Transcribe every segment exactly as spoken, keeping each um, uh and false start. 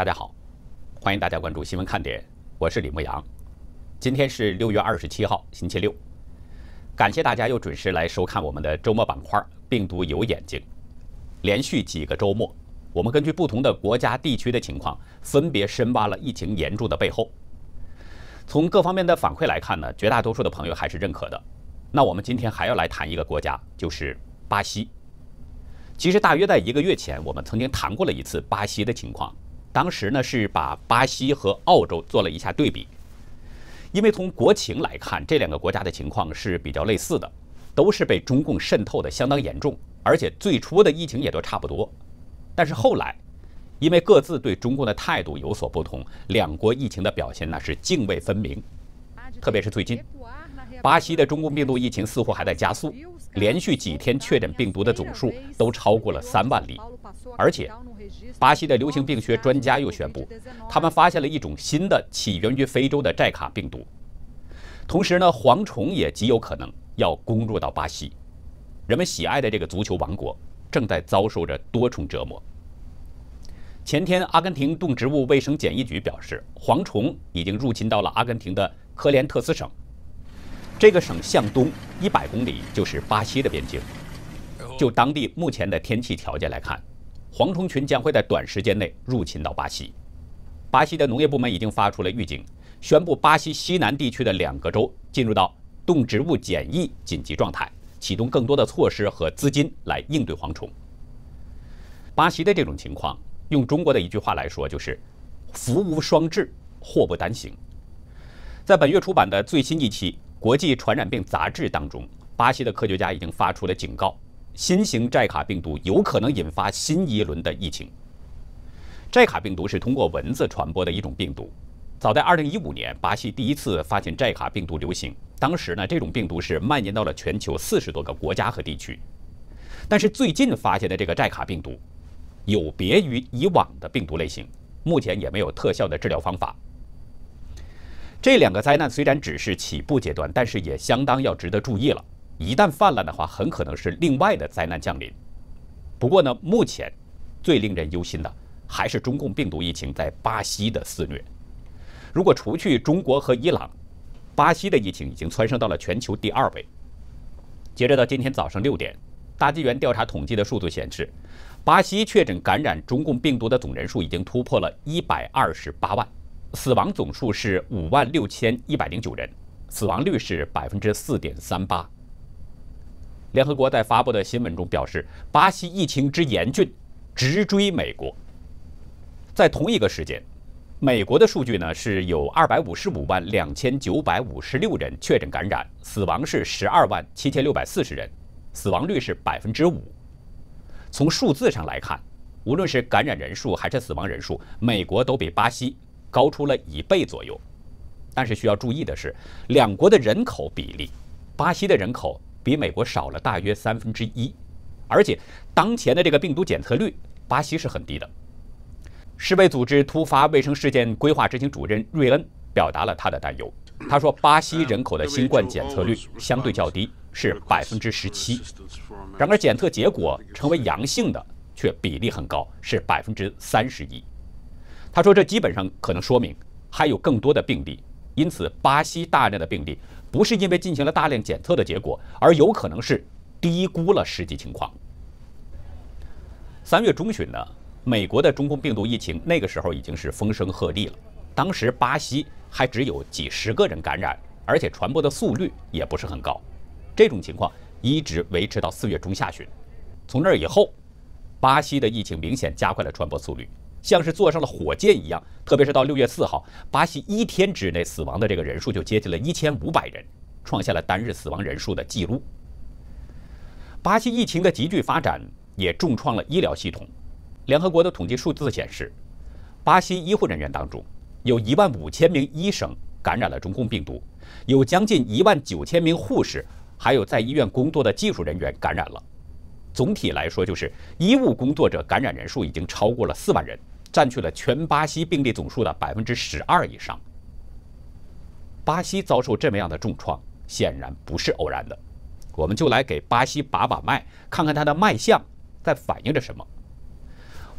大家好，欢迎大家关注新闻看点，我是李牧阳。今天是六月二十七号，星期六。感谢大家又准时来收看我们的周末板块《病毒有眼睛》。连续几个周末，我们根据不同的国家地区的情况，分别深挖了疫情严重的背后。从各方面的反馈来看呢，绝大多数的朋友还是认可的。那我们今天还要来谈一个国家，就是巴西。其实大约在一个月前，我们曾经谈过了一次巴西的情况。当时呢是把巴西和澳洲做了一下对比，因为从国情来看，这两个国家的情况是比较类似的，都是被中共渗透的相当严重，而且最初的疫情也都差不多。但是后来，因为各自对中共的态度有所不同，两国疫情的表现那是泾渭分明。特别是最近，巴西的中共病毒疫情似乎还在加速，连续几天确诊病毒的总数都超过了三万例，而且巴西的流行病学专家又宣布，他们发现了一种新的起源于非洲的寨卡病毒。同时呢，蝗虫也极有可能要攻入到巴西，人们喜爱的这个足球王国正在遭受着多重折磨。前天，阿根廷动植物卫生检疫局表示，蝗虫已经入侵到了阿根廷的科连特斯省。这个省向东一百公里就是巴西的边境。就当地目前的天气条件来看，蝗虫群将会在短时间内入侵到巴西。巴西的农业部门已经发出了预警，宣布巴西西南地区的两个州进入到动植物检疫紧急状态，启动更多的措施和资金来应对蝗虫。巴西的这种情况，用中国的一句话来说，就是福无双至，祸不单行。在本月出版的最新一期《国际传染病杂志》当中，巴西的科学家已经发出了警告，新型寨卡病毒有可能引发新一轮的疫情。寨卡病毒是通过蚊子传播的一种病毒。早在二零一五年，巴西第一次发现寨卡病毒流行，当时呢，这种病毒是蔓延到了全球四十多个国家和地区。但是最近发现的这个寨卡病毒，有别于以往的病毒类型，目前也没有特效的治疗方法。这两个灾难虽然只是起步阶段，但是也相当要值得注意了。一旦泛滥的话，很可能是另外的灾难降临。不过呢，目前最令人忧心的还是中共病毒疫情在巴西的肆虐。如果除去中国和伊朗，巴西的疫情已经蹿升到了全球第二位。截止到今天早上六点，大纪元调查统计的数字显示，巴西确诊感染中共病毒的总人数已经突破了一百二十八万，死亡总数是五万六千一百零九人，死亡率是百分之四点三八。联合国在发布的新闻中表示，巴西疫情之严峻，直追美国。在同一个时间，美国的数据呢是有二百五十五万两千九百五十六人确诊感染，死亡是十二万七千六百四十人，死亡率是百分之五。从数字上来看，无论是感染人数还是死亡人数，美国都比巴西高出了一倍左右。但是需要注意的是，两国的人口比例，巴西的人口比美国少了大约三分之一，而且当前的这个病毒检测率，巴西是很低的。世卫组织突发卫生事件规划执行主任瑞恩表达了他的担忧。他说，巴西人口的新冠检测率相对较低，是百分之十七，然而检测结果成为阳性的却比例很高，是百分之三十一。他说，这基本上可能说明还有更多的病例，因此巴西大量的病例不是因为进行了大量检测的结果，而有可能是低估了实际情况。三月中旬呢，美国的中共病毒疫情那个时候已经是风声鹤唳了，当时巴西还只有几十个人感染，而且传播的速率也不是很高。这种情况一直维持到四月中下旬，从那以后，巴西的疫情明显加快了传播速率，像是坐上了火箭一样。特别是到六月四号，巴西一天之内死亡的这个人数就接近了一千五百人，创下了单日死亡人数的记录。巴西疫情的急剧发展也重创了医疗系统。联合国的统计数字显示，巴西医护人员当中有一万五千名医生感染了中共病毒，有将近一万九千名护士，还有在医院工作的技术人员感染了。总体来说，就是医务工作者感染人数已经超过了四万人，占据了全巴西病例总数的百分之十二以上。巴西遭受这么样的重创，显然不是偶然的。我们就来给巴西把把脉，看看它的脉象在反映着什么。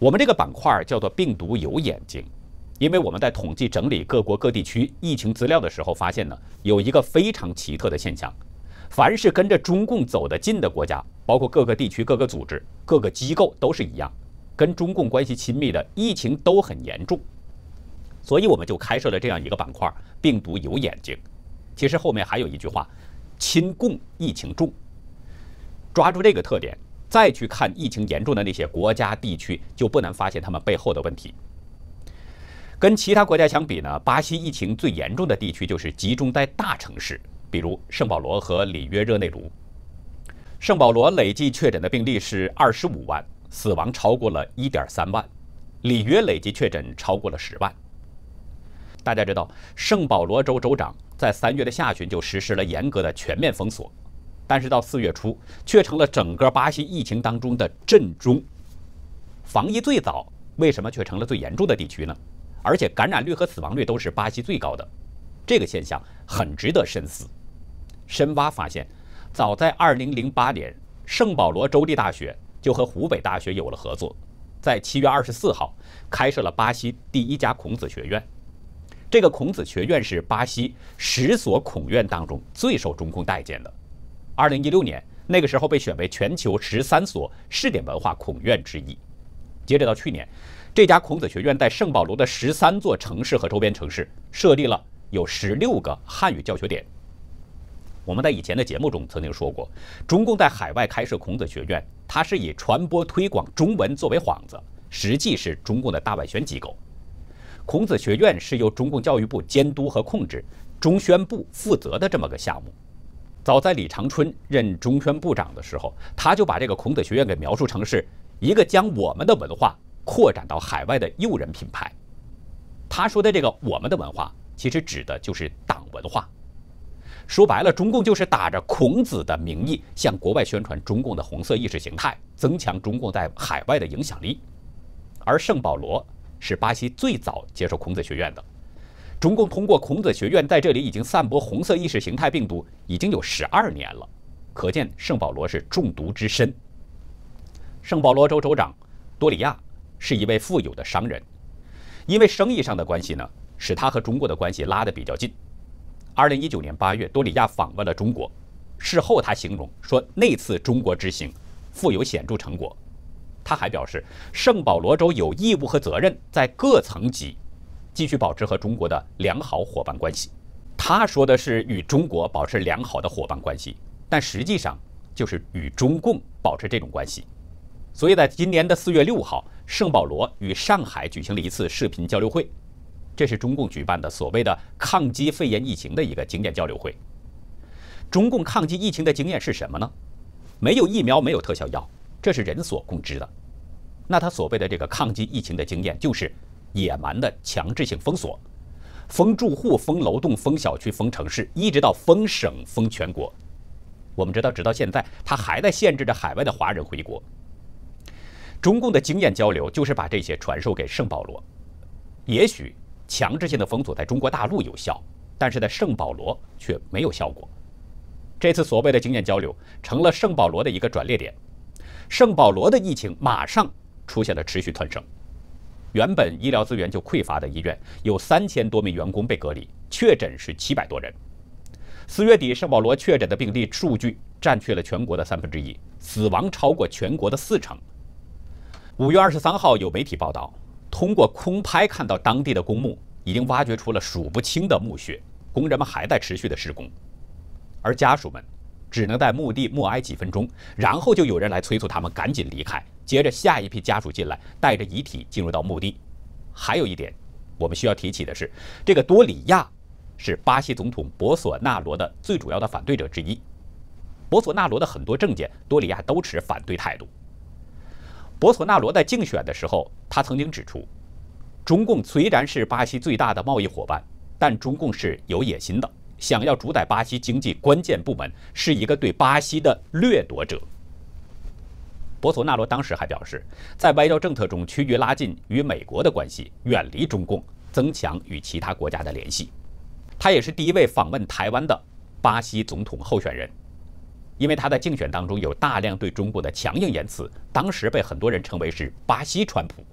我们这个板块叫做病毒有眼睛，因为我们在统计整理各国各地区疫情资料的时候，发现呢有一个非常奇特的现象：凡是跟着中共走得近的国家，包括各个地区、各个组织、各个机构都是一样，跟中共关系亲密的疫情都很严重。所以我们就开设了这样一个板块——病毒有眼睛。其实后面还有一句话：亲共疫情重。抓住这个特点，再去看疫情严重的那些国家地区，就不难发现他们背后的问题。跟其他国家相比呢，巴西疫情最严重的地区就是集中在大城市，比如圣保罗和里约热内卢。圣保罗累计确诊的病例是二十五万，死亡超过了一点三万；里约累计确诊超过了十万。大家知道，圣保罗州州长在三月的下旬就实施了严格的全面封锁。但是到四月初，却成了整个巴西疫情当中的震中。防疫最早，为什么却成了最严重的地区呢？而且感染率和死亡率都是巴西最高的，这个现象很值得深思。深挖发现，早在二零零八年，圣保罗州立大学就和湖北大学有了合作，在七月二十四号开设了巴西第一家孔子学院。这个孔子学院是巴西十所孔院当中最受中共待见的。二零一六年，那个时候被选为全球十三所试点文化孔院之一。截止到去年，这家孔子学院在圣保罗的十三座城市和周边城市设立了有十六个汉语教学点。我们在以前的节目中曾经说过，中共在海外开设孔子学院，它是以传播推广中文作为幌子，实际是中共的大外宣机构。孔子学院是由中共教育部监督和控制，中宣部负责的这么个项目。早在李长春任中宣部长的时候，他就把这个孔子学院给描述成是一个将我们的文化扩展到海外的诱人品牌。他说的这个我们的文化，其实指的就是党文化。说白了，中共就是打着孔子的名义，向国外宣传中共的红色意识形态，增强中共在海外的影响力。而圣保罗是巴西最早接受孔子学院的。中共通过孔子学院在这里已经散播红色意识形态病毒已经有十二年了，可见圣保罗是中毒之深。圣保罗州州长多里亚是一位富有的商人，因为生意上的关系呢，使他和中国的关系拉得比较近。二零一九年八月，多里亚访问了中国，事后他形容说那次中国之行富有显著成果。他还表示，圣保罗州有义务和责任在各层级继续保持和中国的良好伙伴关系。他说的是与中国保持良好的伙伴关系，但实际上就是与中共保持这种关系。所以在今年的四月六号，圣保罗与上海举行了一次视频交流会，这是中共举办的所谓的抗击肺炎疫情的一个经验交流会。中共抗击疫情的经验是什么呢？没有疫苗，没有特效药，这是人所共知的。那他所谓的这个抗击疫情的经验，就是野蛮的强制性封锁，封住户、封楼栋、封小区、封城市，一直到封省、封全国。我们知道，直到现在，他还在限制着海外的华人回国。中共的经验交流就是把这些传授给圣保罗。也许强制性的封锁在中国大陆有效，但是在圣保罗却没有效果。这次所谓的经验交流成了圣保罗的一个转捩点，圣保罗的疫情马上出现了持续窜升。原本医疗资源就匮乏的医院，有三千多名员工被隔离，确诊是七百多人。四月底，圣保罗确诊的病例数据占据了全国的三分之一，死亡超过全国的四成。五月二十三号，有媒体报道，通过空拍看到当地的公墓已经挖掘出了数不清的墓穴，工人们还在持续的施工，而家属们只能在墓地默哀几分钟，然后就有人来催促他们赶紧离开。接着下一批家属进来，带着遗体进入到墓地。还有一点我们需要提起的是，这个多里亚是巴西总统博索纳罗的最主要的反对者之一。博索纳罗的很多政见，多里亚都持反对态度。博索纳罗在竞选的时候，他曾经指出，中共虽然是巴西最大的贸易伙伴，但中共是有野心的，想要主宰巴西经济关键部门，是一个对巴西的掠夺者。博索纳罗当时还表示，在外交政策中趋于拉近与美国的关系，远离中共，增强与其他国家的联系。他也是第一位访问台湾的巴西总统候选人，因为他在竞选当中有大量对中国的强硬言辞，当时被很多人称为是巴西川普。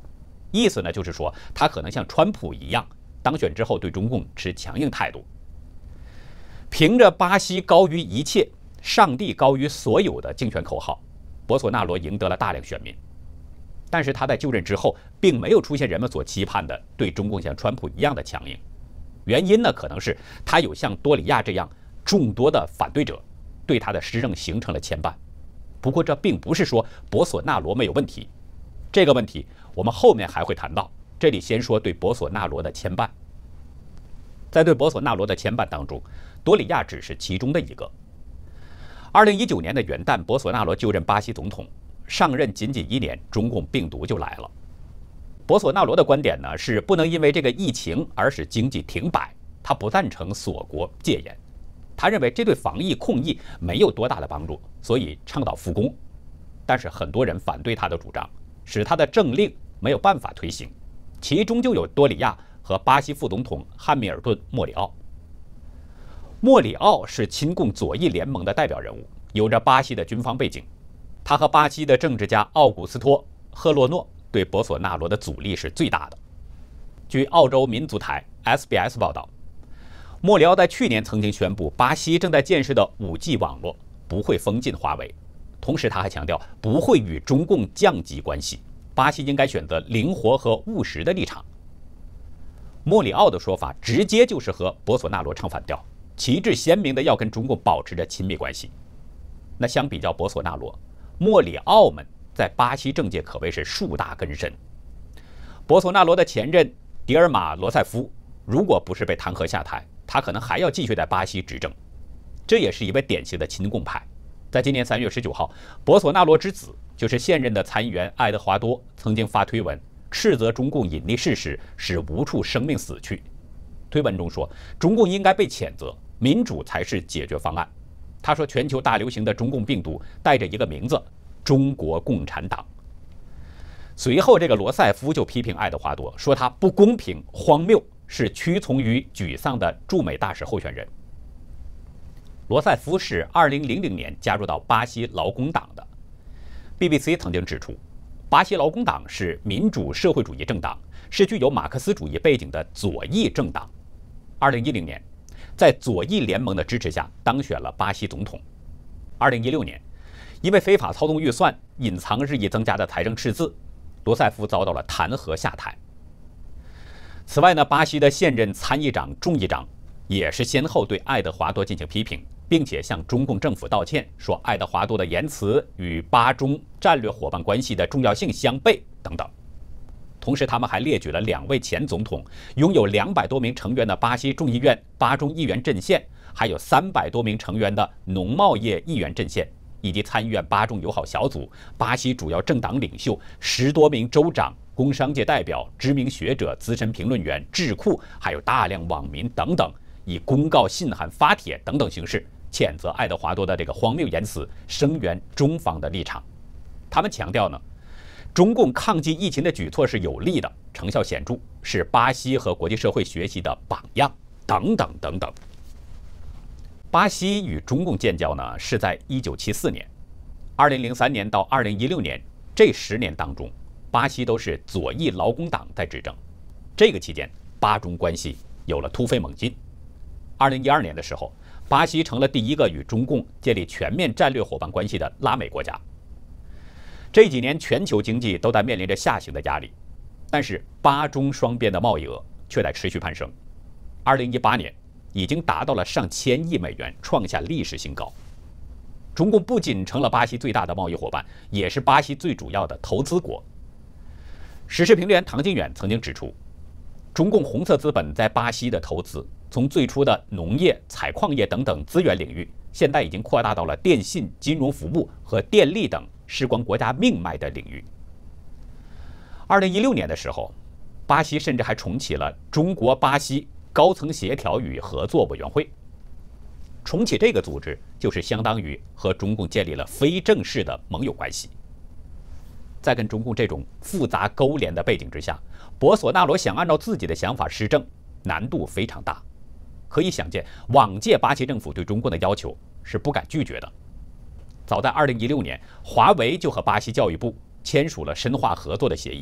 意思呢就是说他可能像川普一样，当选之后对中共持强硬态度。凭着巴西高于一切、上帝高于所有的竞选口号，博索纳罗赢得了大量选民。但是他在就任之后，并没有出现人们所期盼的对中共像川普一样的强硬。原因呢，可能是他有像多里亚这样众多的反对者，对他的施政形成了牵绊。不过这并不是说博索纳罗没有问题，这个问题我们后面还会谈到。这里先说对博索纳罗的牵绊。在对博索纳罗的牵绊当中，多里亚只是其中的一个。二零一九年的元旦，博索纳罗就任巴西总统，上任仅仅一年，中共病毒就来了。博索纳罗的观点呢是不能因为这个疫情而使经济停摆，他不赞成锁国戒严，他认为这对防疫控疫没有多大的帮助，所以倡导复工。但是很多人反对他的主张，使他的政令没有办法推行，其中就有多里亚和巴西副总统汉密尔顿·莫里奥。莫里奥是亲共左翼联盟的代表人物，有着巴西的军方背景。他和巴西的政治家奥古斯托·赫洛诺对博索纳罗的阻力是最大的。据澳洲民族台 S B S 报道，莫里奥在去年曾经宣布，巴西正在建设的 五 G 网络不会封禁华为，同时他还强调不会与中共降级关系，巴西应该选择灵活和务实的立场。莫里奥的说法直接就是和博索纳罗唱反调，旗帜鲜明的要跟中共保持着亲密关系。那相比较博索纳罗，莫里奥们在巴西政界可谓是树大根深。博索纳罗的前任迪尔马·罗塞夫，如果不是被弹劾下台，他可能还要继续在巴西执政。这也是一位典型的亲共派。在今年三月十九号，博索纳罗之子，就是现任的参议员爱德华多，曾经发推文斥责中共隐匿事实，使无处生命死去。推文中说，中共应该被谴责，民主才是解决方案。他说，全球大流行的中共病毒带着一个名字：中国共产党。随后，这个罗塞夫就批评爱德华多，说他不公平、荒谬，是屈从于沮丧的驻美大使候选人。罗塞夫是二零零零年加入到巴西劳工党的。B B C 曾经指出，巴西劳工党是民主社会主义政党，是具有马克思主义背景的左翼政党。二零一零年，在左翼联盟的支持下当选了巴西总统。二零一六年，因为非法操纵预算、隐藏日益增加的财政赤字，罗塞夫遭到了弹劾下台。此外呢，巴西的现任参议长、众议长也是先后对爱德华多进行批评，并且向中共政府道歉，说爱德华多的言辞与巴中战略伙伴关系的重要性相悖等等。同时，他们还列举了两位前总统，拥有两百多名成员的巴西众议院巴中议员阵线，还有三百多名成员的农贸业议员阵线，以及参议院巴中友好小组、巴西主要政党领袖、十多名州长、工商界代表、知名学者、资深评论员、智库，还有大量网民等等，以公告、信函、发帖等等形式谴责爱德华多的这个荒谬言辞，声援中方的立场。他们强调呢，中共抗击疫情的举措是有力的，成效显著，是巴西和国际社会学习的榜样，等等等等。巴西与中共建交呢，是在一九七四年，二零零三年到二零一六年这十年当中，巴西都是左翼劳工党在执政。这个期间，巴中关系有了突飞猛进。二零一二年的时候，巴西成了第一个与中共建立全面战略伙伴关系的拉美国家。这几年，全球经济都在面临着下行的压力，但是巴中双边的贸易额却在持续攀升。二零一八年已经达到了上千亿美元，创下历史新高。中共不仅成了巴西最大的贸易伙伴，也是巴西最主要的投资国。时事评论员唐金远曾经指出，中共红色资本在巴西的投资，从最初的农业、采矿业等等资源领域，现在已经扩大到了电信、金融服务和电力等事关国家命脉的领域。二零一六年的时候，巴西甚至还重启了中国巴西高层协调与合作委员会。重启这个组织，就是相当于和中共建立了非正式的盟友关系。在跟中共这种复杂勾连的背景之下，博索纳罗想按照自己的想法施政，难度非常大。可以想见，往届巴西政府对中共的要求是不敢拒绝的。早在二零一六年，华为就和巴西教育部签署了深化合作的协议，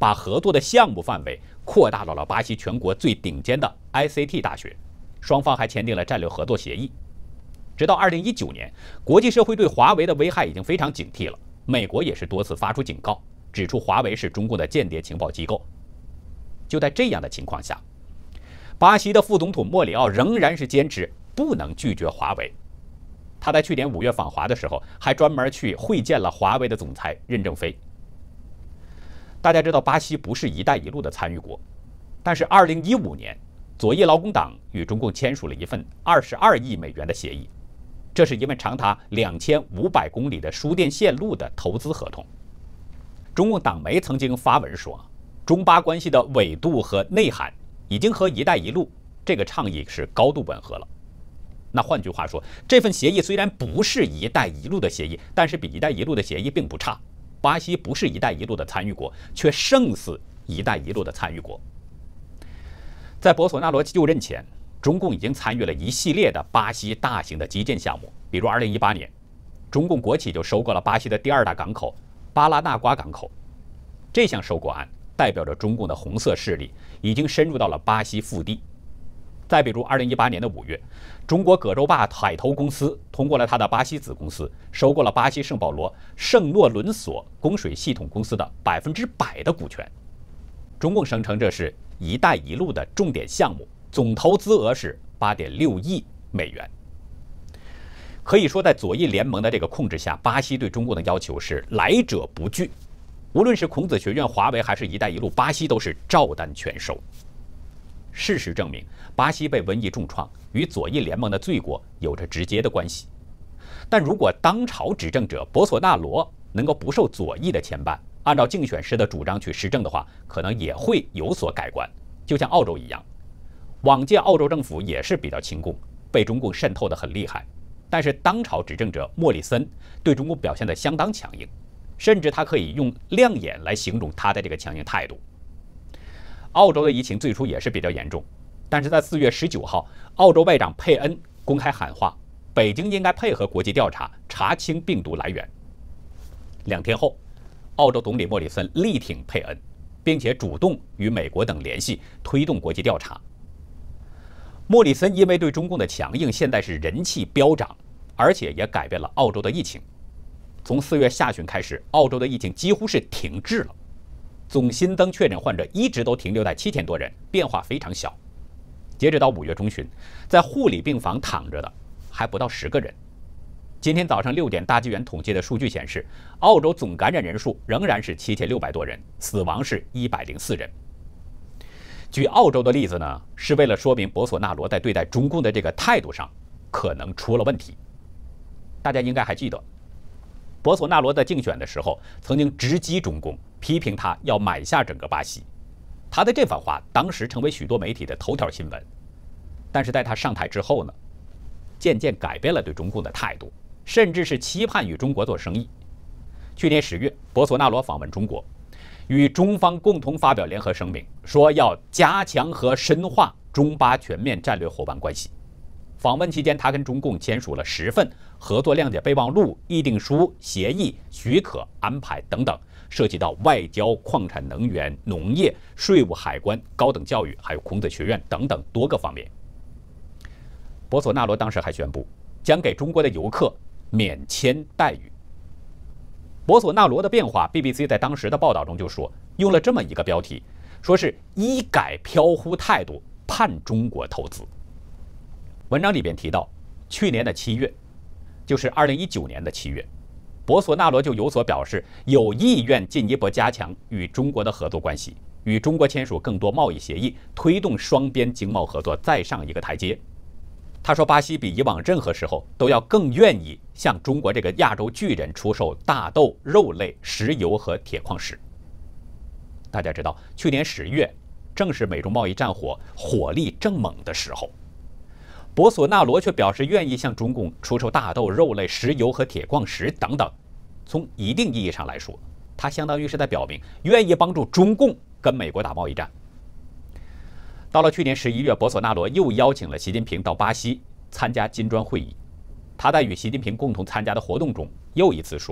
把合作的项目范围扩大到了巴西全国最顶尖的 I C T 大学，双方还签订了战略合作协议。直到二零一九年，国际社会对华为的危害已经非常警惕了，美国也是多次发出警告，指出华为是中共的间谍情报机构。就在这样的情况下，巴西的副总统莫里奥仍然是坚持不能拒绝华为。他在去年五月访华的时候，还专门去会见了华为的总裁任正非。大家知道，巴西不是“一带一路”的参与国，但是二零一五年，左翼劳工党与中共签署了一份二十二亿美元的协议，这是一份长达两千五百公里的输电线路的投资合同。中共党媒曾经发文说，中巴关系的纬度和内涵已经和“一带一路”这个倡议是高度吻合了。那换句话说，这份协议虽然不是“一带一路”的协议，但是比“一带一路”的协议并不差。巴西不是“一带一路”的参与国，却胜似“一带一路”的参与国。在博索纳罗就任前，中共已经参与了一系列的巴西大型的基建项目，比如二零一八年，中共国企就收购了巴西的第二大港口巴拉纳瓜港口。这项收购案代表着中共的红色势力已经深入到了巴西腹地。再比如二零一八年的五月，中国葛洲坝海投公司通过了它的巴西子公司，收购了巴西圣保罗圣诺伦索供水系统公司的百分之百的股权。中共声称这是“一带一路”的重点项目，总投资额是八点六亿美元。可以说，在左翼联盟的这个控制下，巴西对中共的要求是来者不拒。无论是孔子学院、华为还是一带一路，巴西都是照单全收。事实证明，巴西被瘟疫重创，与左翼联盟的罪过有着直接的关系。但如果当朝执政者博索纳罗能够不受左翼的牵绊，按照竞选时的主张去施政的话，可能也会有所改观。就像澳洲一样，往届澳洲政府也是比较亲共，被中共渗透得很厉害。但是当朝执政者莫里森对中共表现得相当强硬，甚至他可以用亮眼来形容他的这个强硬态度。澳洲的疫情最初也是比较严重，但是在四月十九号，澳洲外长佩恩公开喊话，北京应该配合国际调查，查清病毒来源。两天后，澳洲总理莫里森力挺佩恩，并且主动与美国等联系，推动国际调查。莫里森因为对中共的强硬，现在是人气飙涨，而且也改变了澳洲的疫情。从四月下旬开始，澳洲的疫情几乎是停滞了。总新增确诊患者一直都停留在七千多人，变化非常小。截止到五月中旬，在护理病房躺着的还不到十个人。今天早上六点，大纪元统计的数据显示，澳洲总感染人数仍然是七千六百多人，死亡是一百零四人。举澳洲的例子呢，是为了说明博索纳罗在对待中共的这个态度上可能出了问题。大家应该还记得，博索纳罗在竞选的时候曾经直击中共，批评他要买下整个巴西。他的这番话当时成为许多媒体的头条新闻。但是在他上台之后呢，渐渐改变了对中共的态度，甚至是期盼与中国做生意。去年十月，博索纳罗访问中国，与中方共同发表联合声明，说要加强和深化中巴全面战略伙伴关系。访问期间，他跟中共签署了十份合作谅解备忘录、议定书、协议、许可、安排等等，涉及到外交、矿产能源、农业、税务、海关、高等教育，还有孔子学院等等多个方面。博索纳罗当时还宣布，将给中国的游客免签待遇。博索纳罗的变化 ，B B C 在当时的报道中就说，用了这么一个标题，说是一改飘忽态度，盼中国投资。文章里边提到，去年的七月，就是二零一九年的七月，博索纳罗就有所表示，有意愿进一步加强与中国的合作关系，与中国签署更多贸易协议，推动双边经贸合作再上一个台阶。他说，巴西比以往任何时候都要更愿意向中国这个亚洲巨人出售大豆、肉类、石油和铁矿石。大家知道，去年十月正是美中贸易战火火力正猛的时候，博索纳罗却表示愿意向中共出售大豆、肉类、石油和铁矿石等等。从一定意义上来说，他相当于是在表明愿意帮助中共跟美国打贸易战。到了去年十一月，博索纳罗又邀请了习近平到巴西参加金砖会议。他在与习近平共同参加的活动中，又一次说，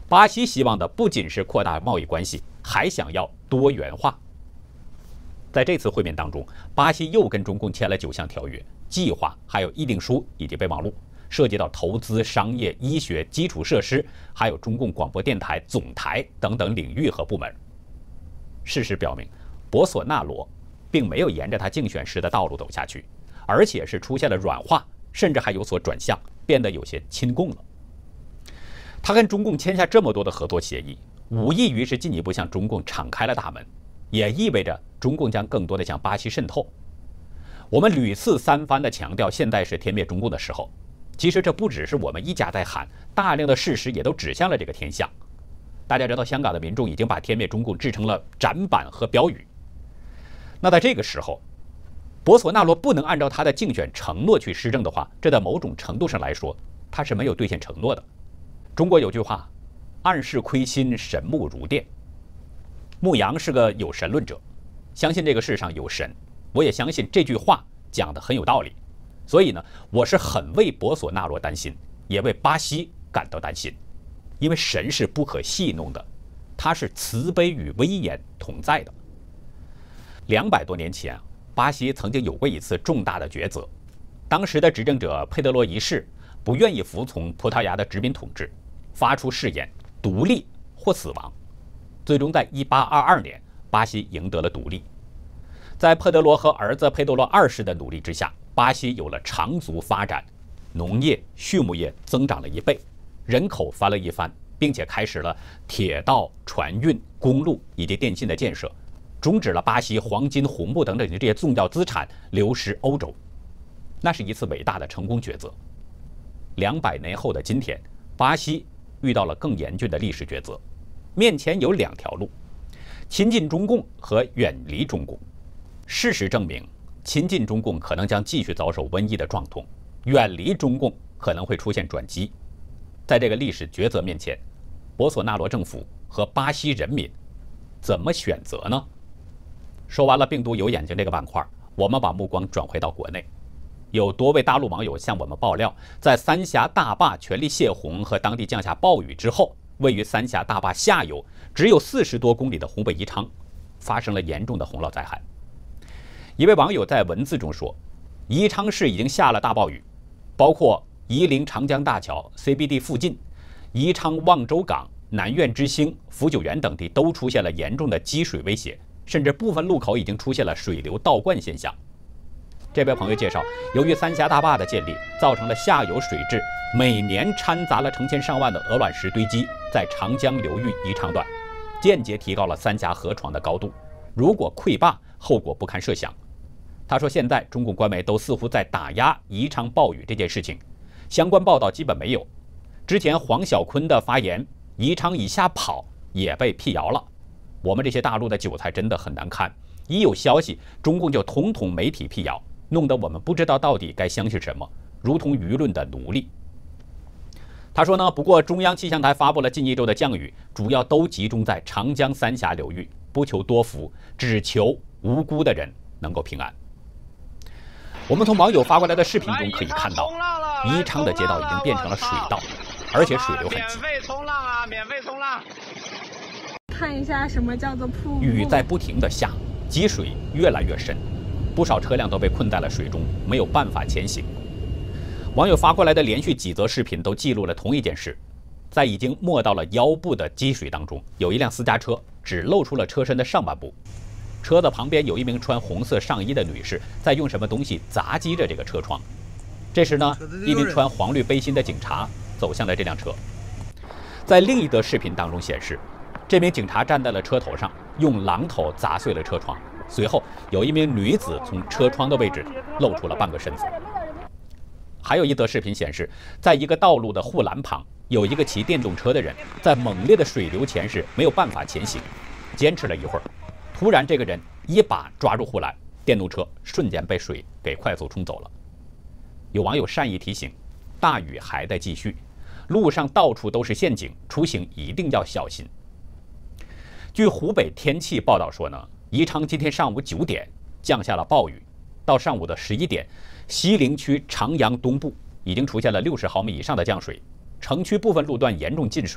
巴西希望的不仅是扩大贸易关系，还想要多元化。在这次会面当中，巴西又跟中共签了九项条约、计划，还有议定书以及备忘录，涉及到投资、商业、医学、基础设施，还有中共广播电台总台等等领域和部门。事实表明，博索纳罗并没有沿着他竞选时的道路走下去，而且是出现了软化，甚至还有所转向，变得有些亲共了。他跟中共签下这么多的合作协议，无异于是进一步向中共敞开了大门，也意味着中共将更多的向巴西渗透。我们屡次三番地强调，现在是天灭中共的时候。其实这不只是我们一家在喊，大量的事实也都指向了这个天象。大家知道，香港的民众已经把天灭中共制成了展板和标语。那在这个时候，博索纳罗不能按照他的竞选承诺去施政的话，这在某种程度上来说，他是没有兑现承诺的。中国有句话，暗室亏心，神目如电。牧羊是个有神论者，相信这个世上有神，我也相信这句话讲得很有道理。所以呢，我是很为博索纳罗担心，也为巴西感到担心，因为神是不可戏弄的，他是慈悲与威严同在的。两百多年前，巴西曾经有过一次重大的抉择，当时的执政者佩德罗一世不愿意服从葡萄牙的殖民统治，发出誓言：独立或死亡。最终在一八二二年，巴西赢得了独立。在佩德罗和儿子佩德罗二世的努力之下，巴西有了长足发展，农业、畜牧业增长了一倍，人口翻了一番，并且开始了铁道、船运、公路以及电信的建设，终止了巴西黄金、红木等等这些重要资产流失欧洲。那是一次伟大的成功抉择。两百年后的今天，巴西遇到了更严峻的历史抉择，面前有两条路：亲近中共和远离中共。事实证明，亲近中共可能将继续遭受瘟疫的撞痛，远离中共可能会出现转机。在这个历史抉择面前，博索纳罗政府和巴西人民怎么选择呢？说完了病毒有眼睛这个板块，我们把目光转回到国内。有多位大陆网友向我们爆料，在三峡大坝全力泄洪和当地降下暴雨之后，位于三峡大坝下游只有四十多公里的湖北宜昌发生了严重的洪涝灾害。一位网友在文字中说，宜昌市已经下了大暴雨，包括夷陵长江大桥 C B D 附近、宜昌望州港、南苑之星、福九园等地都出现了严重的积水威胁，甚至部分路口已经出现了水流倒灌现象。这位朋友介绍，由于三峡大坝的建立，造成了下游水质每年掺杂了成千上万的鹅卵石堆积在长江流域宜昌段，间接提高了三峡河床的高度。如果溃坝，后果不堪设想。他说，现在中共官媒都似乎在打压宜昌暴雨这件事情，相关报道基本没有。之前黄小坤的发言“宜昌以下跑”也被辟谣了。我们这些大陆的韭菜真的很难看，一有消息，中共就统统媒体辟谣，弄得我们不知道到底该相信什么，如同舆论的奴隶。他说呢，不过中央气象台发布了近一周的降雨，主要都集中在长江三峡流域，不求多福，只求无辜的人能够平安。我们从网友发过来的视频中可以看到，宜昌的街道已经变成了水道，而且水流很急。 免费冲浪啊！免费冲浪！ 看一下什么叫做瀑布。 雨在不停地下，积水越来越深，不少车辆都被困在了水中，没有办法前行。网友发过来的连续几则视频都记录了同一件事：在已经没到了腰部的积水当中，有一辆私家车只露出了车身的上半部。车的旁边有一名穿红色上衣的女士在用什么东西砸击着这个车窗。这时呢，一名穿黄绿背心的警察走向了这辆车。在另一则视频当中显示，这名警察站在了车头上，用榔头砸碎了车窗。随后，有一名女子从车窗的位置露出了半个身子。还有一则视频显示，在一个道路的护栏旁，有一个骑电动车的人在猛烈的水流前是没有办法前行，坚持了一会儿。突然，这个人一把抓住护栏，电动车瞬间被水给快速冲走了。有网友善意提醒，大雨还在继续，路上到处都是陷阱，出行一定要小心。据湖北天气报道说呢，宜昌今天上午九点降下了暴雨，到上午的十一点，西陵区长阳东部已经出现了六十毫米以上的降水，城区部分路段严重进水，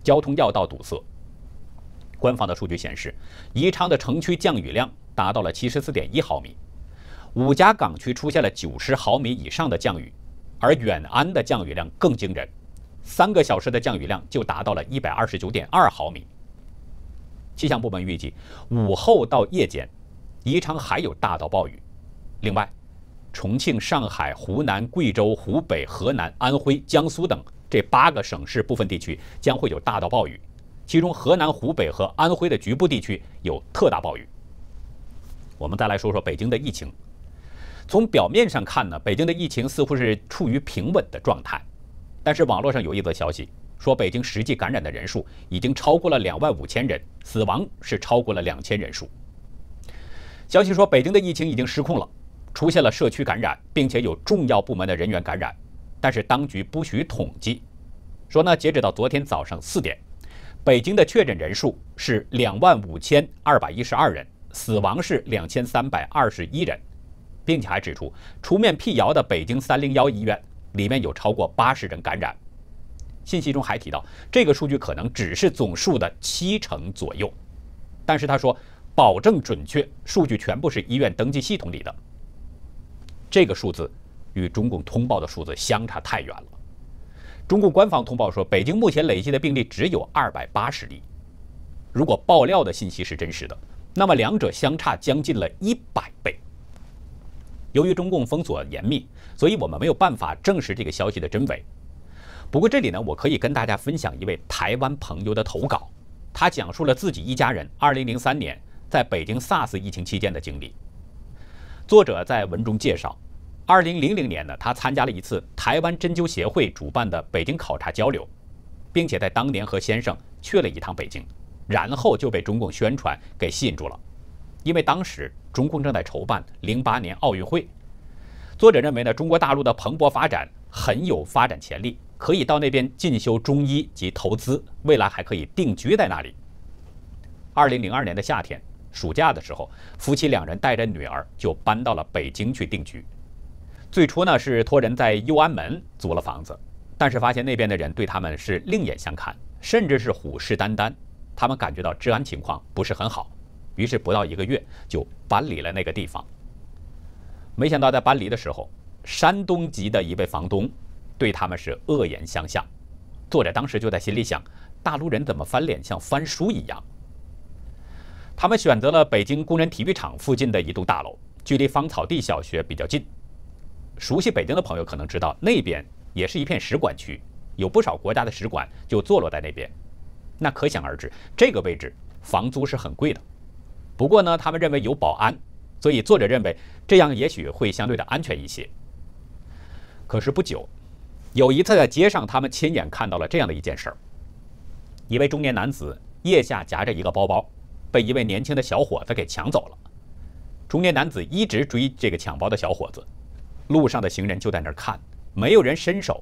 交通要道堵塞。官方的数据显示，宜昌的城区降雨量达到了七十四点一毫米，五家港区出现了九十毫米以上的降雨，而远安的降雨量更惊人，三个小时的降雨量就达到了一百二十九点二毫米。气象部门预计，午后到夜间，宜昌还有大到暴雨。另外，重庆、上海、湖南、贵州、湖北、河南、安徽、江苏等这八个省市部分地区将会有大到暴雨，其中河南、湖北和安徽的局部地区有特大暴雨。我们再来说说北京的疫情。从表面上看呢，北京的疫情似乎是处于平稳的状态，但是网络上有一则消息说，北京实际感染的人数已经超过了两万五千人，死亡是超过了两千人数。消息说，北京的疫情已经失控了，出现了社区感染，并且有重要部门的人员感染，但是当局不许统计。说呢，截止到昨天早上四点，北京的确诊人数是两万五千二百一十二人，死亡是两千三百二十一人，并且还指出，出面辟谣的北京三零一医院里面有超过八十人感染。信息中还提到，这个数据可能只是总数的七成左右，但是他说，保证准确，数据全部是医院登记系统里的。这个数字与中共通报的数字相差太远了。中共官方通报说，北京目前累计的病例只有二百八十例。如果爆料的信息是真实的，那么两者相差将近了一百倍。由于中共封锁严密，所以我们没有办法证实这个消息的真伪。不过这里呢，我可以跟大家分享一位台湾朋友的投稿，他讲述了自己一家人二零零三年在北京 SARS 疫情期间的经历。作者在文中介绍，二零零零年呢，他参加了一次台湾针灸协会主办的北京考察交流，并且在当年和先生去了一趟北京，然后就被中共宣传给吸引住了。因为当时中共正在筹办零八年奥运会，作者认为呢，中国大陆的蓬勃发展很有发展潜力，可以到那边进修中医及投资，未来还可以定居在那里。二零零二年的夏天，暑假的时候，夫妻两人带着女儿就搬到了北京去定居。最初呢是托人在右安门租了房子，但是发现那边的人对他们是另眼相看，甚至是虎视眈眈，他们感觉到治安情况不是很好，于是不到一个月就搬离了那个地方。没想到在搬离的时候，山东籍的一位房东对他们是恶言相向。作者当时就在心里想，大陆人怎么翻脸像翻书一样。他们选择了北京工人体育场附近的一栋大楼，距离芳草地小学比较近。熟悉北京的朋友可能知道，那边也是一片使馆区，有不少国家的使馆就坐落在那边。那可想而知，这个位置房租是很贵的。不过呢，他们认为有保安，所以作者认为这样也许会相对的安全一些。可是不久，有一次在街上，他们亲眼看到了这样的一件事儿：一位中年男子腋下夹着一个包包，被一位年轻的小伙子给抢走了。中年男子一直追这个抢包的小伙子，路上的行人就在那儿看，没有人伸手。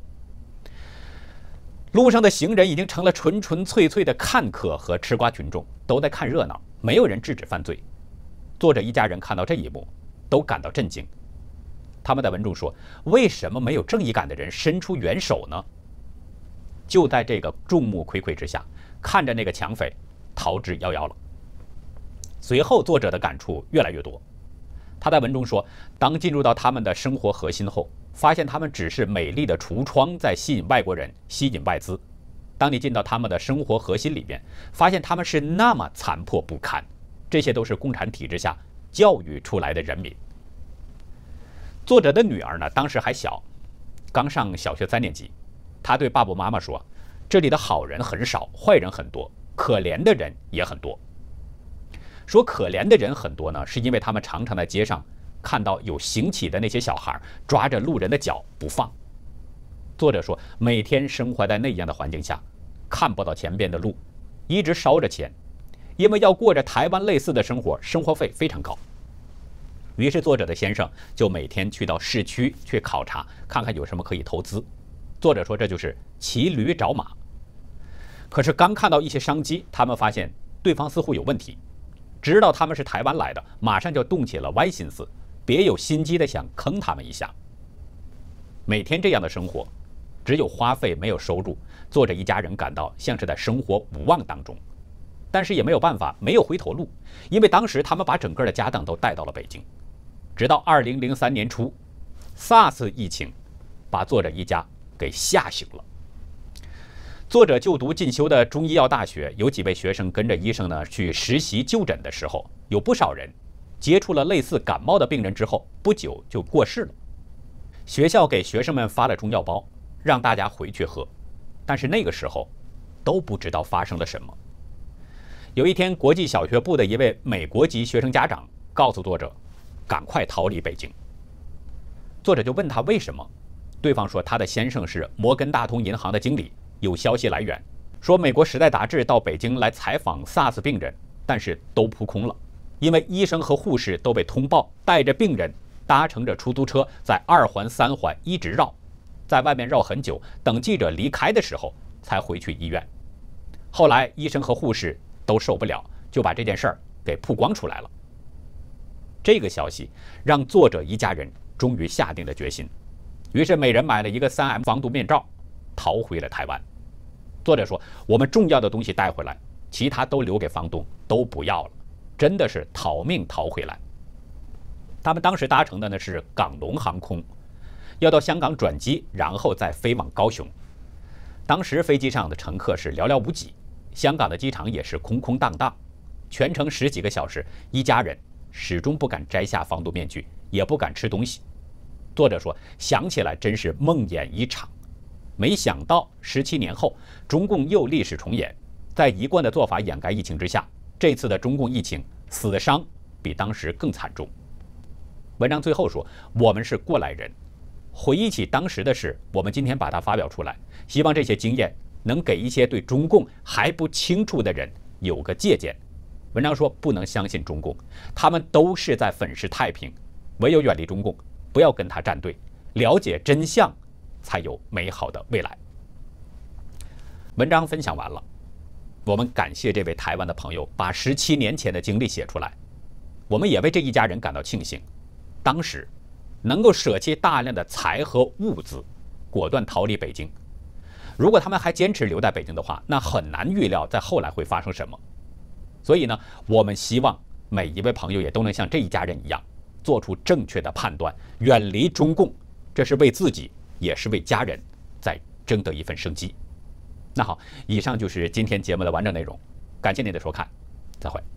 路上的行人已经成了纯纯粹粹的看客和吃瓜群众，都在看热闹，没有人制止犯罪。作者一家人看到这一幕，都感到震惊。他们在文中说，为什么没有正义感的人伸出援手呢？就在这个众目睽睽之下，看着那个抢匪逃之夭夭了。随后作者的感触越来越多。他在文中说，当进入到他们的生活核心后，发现他们只是美丽的橱窗在吸引外国人，吸引外资。当你进到他们的生活核心里面，发现他们是那么残破不堪，这些都是共产体制下教育出来的人民。作者的女儿呢，当时还小，刚上小学三年级。她对爸爸妈妈说，这里的好人很少，坏人很多，可怜的人也很多。说可怜的人很多呢，是因为他们常常在街上看到有行乞的那些小孩抓着路人的脚不放。作者说，每天生活在那样的环境下，看不到前边的路，一直烧着钱，因为要过着台湾类似的生活，生活费非常高。于是作者的先生就每天去到市区去考察，看看有什么可以投资。作者说，这就是骑驴找马。可是刚看到一些商机，他们发现对方似乎有问题，知道他们是台湾来的，马上就动起了歪心思，别有心机的想坑他们一下。每天这样的生活， 只有花费没有收入，作者一家人感到像是在生活无望当中。但是也没有办法，没有回头路，因为当时他们把整个的家当都带到了北京。直到二零零三年初 ，SARS 疫情把作者一家给吓醒了。作者就读进修的中医药大学，有几位学生跟着医生呢去实习就诊的时候，有不少人接触了类似感冒的病人之后，不久就过世了。学校给学生们发了中药包，让大家回去喝，但是那个时候都不知道发生了什么。有一天，国际小学部的一位美国籍学生家长告诉作者，赶快逃离北京。作者就问他为什么，对方说他的先生是摩根大通银行的经理。有消息来源说，美国《时代》杂志到北京来采访 SARS 病人，但是都扑空了，因为医生和护士都被通报带着病人搭乘着出租车在二环三环一直绕，在外面绕很久，等记者离开的时候才回去医院。后来医生和护士都受不了，就把这件事儿给曝光出来了。这个消息让作者一家人终于下定了决心，于是每人买了一个 三 M 防毒面罩，逃回了台湾。作者说，我们重要的东西带回来，其他都留给房东，都不要了，真的是逃命逃回来。他们当时搭乘的呢是港龙航空，要到香港转机，然后再飞往高雄。当时飞机上的乘客是寥寥无几，香港的机场也是空空荡荡，全程十几个小时，一家人始终不敢摘下防毒面具，也不敢吃东西。作者说，想起来真是梦魇一场。没想到十七年后，中共又历史重演，在一贯的做法掩盖疫情之下，这次的中共疫情死伤比当时更惨重。文章最后说，我们是过来人，回忆起当时的事，我们今天把它发表出来，希望这些经验能给一些对中共还不清楚的人有个借鉴。文章说，不能相信中共，他们都是在粉饰太平，唯有远离中共，不要跟他站队，了解真相，才有美好的未来。文章分享完了，我们感谢这位台湾的朋友把十七年前的经历写出来，我们也为这一家人感到庆幸，当时能够舍弃大量的财和物资，果断逃离北京。如果他们还坚持留在北京的话，那很难预料在后来会发生什么。所以呢，我们希望每一位朋友也都能像这一家人一样，做出正确的判断，远离中共，这是为自己也是为家人在争得一份生机。那好，以上就是今天节目的完整内容，感谢您的收看，再会。